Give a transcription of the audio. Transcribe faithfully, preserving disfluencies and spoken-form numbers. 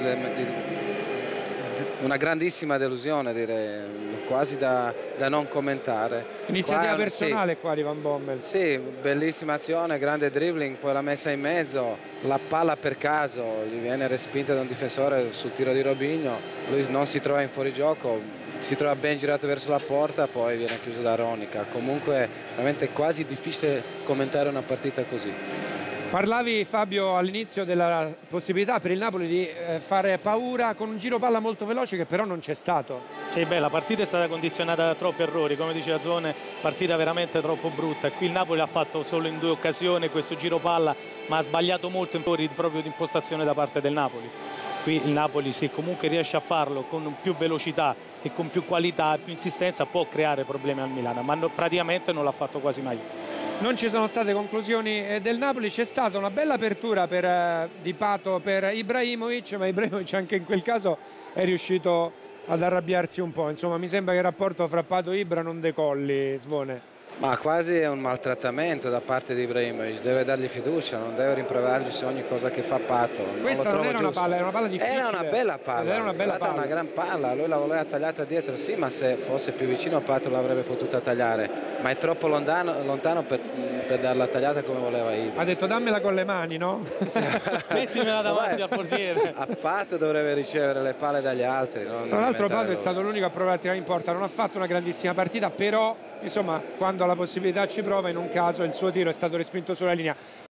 una grandissima delusione, direi, quasi da, da non commentare. Iniziativa qua, personale sì, qua di Van Bommel. Sì, bellissima azione, grande dribbling, poi la messa in mezzo, la palla per caso gli viene respinta da un difensore sul tiro di Robinho, lui non si trova in fuorigioco, si trova ben girato verso la porta, poi viene chiuso da Ronica. Comunque veramente quasi difficile commentare una partita così. Parlavi, Fabio, all'inizio della possibilità per il Napoli di eh, fare paura con un giro palla molto veloce che però non c'è stato. Sì, beh, la partita è stata condizionata da troppi errori, come diceva Zone, partita veramente troppo brutta. Qui il Napoli ha fatto solo in due occasioni questo giro palla, ma ha sbagliato molto in fuori proprio di impostazione da parte del Napoli. Qui il Napoli, se comunque riesce a farlo con più velocità e con più qualità e più insistenza, può creare problemi al Milano, ma no, praticamente non l'ha fatto quasi mai. Non ci sono state conclusioni eh, del Napoli, c'è stata una bella apertura per, eh, di Pato per Ibrahimovic, ma Ibrahimovic anche in quel caso è riuscito ad arrabbiarsi un po'. Insomma, mi sembra che il rapporto fra Pato e Ibra non decolli, Svone. Ma quasi è un maltrattamento da parte di Ibrahimovic, deve dargli fiducia, non deve rimproverargli su ogni cosa che fa Pato. Non Questa lo non era giusto. una palla, era una palla difficile. Era una bella palla, era una bella palla. una gran palla, lui la voleva tagliata dietro, sì, ma se fosse più vicino Pato l'avrebbe potuta tagliare, ma è troppo lontano, lontano per, per darla tagliata come voleva Ibra. Ha detto dammela con le mani, no? Mettimela davanti al portiere. A Pato dovrebbe ricevere le palle dagli altri. Non Tra l'altro Pato è loro. stato l'unico a provare a tirare in porta, non ha fatto una grandissima partita, però insomma quando la possibilità ci prova, in un caso il suo tiro è stato respinto sulla linea.